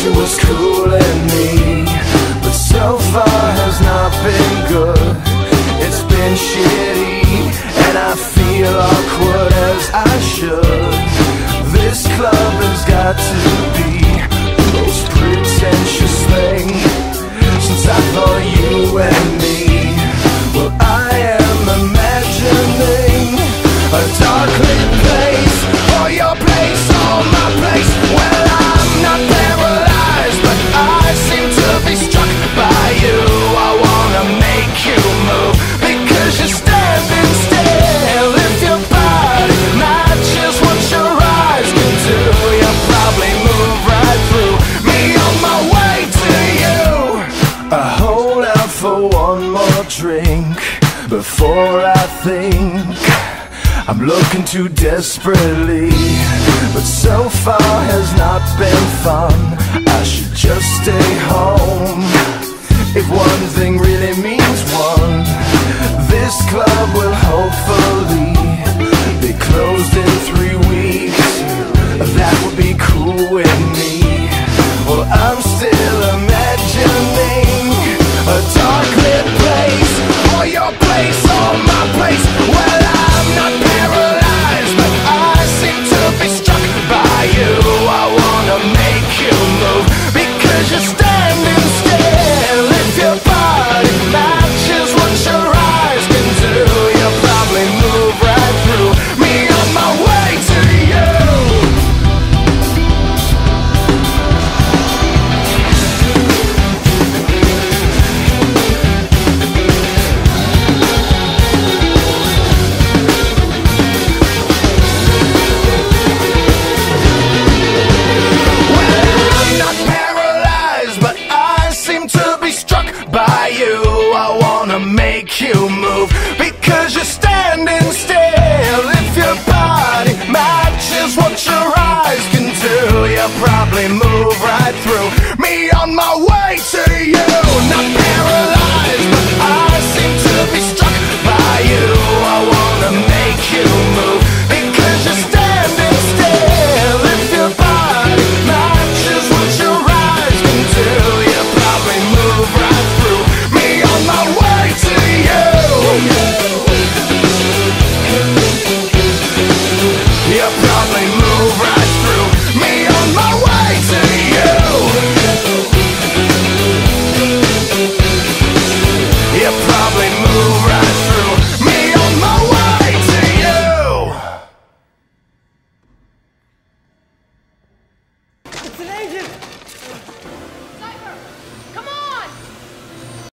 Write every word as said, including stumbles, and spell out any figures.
she was cooling me, but so far has not been good. It's been shitty, and I feel awkward as I should. This club has got to be the most pretentious thing since I thought you and me. Well, I am imagining a dark lit place, or your place, or my place. Well, I'm not paralyzed, but I seem to be struck by you. I wanna make you move, because you're standing still. If your body matches what your eyes can do, you'll probably move right through me on my way to you. I hold out for one more drink before I think I'm looking too desperately, but so far has not been fun. I should just stay home. If one thing really means one, this club will hopefully be closed in three weeks. That would be cool with me. Well, I'm still imagining a dark lit place, or your place, or my place. Well, I'm not paralyzed, but I seem to be struck by you. I wanna make you move, because you're standing still. If your body matches what your eyes can do, you'll probably move right through me on my way to you. Make you move, because you're standing still. If your body matches what your eyes can do, you'll probably move right through me on my way to you. Not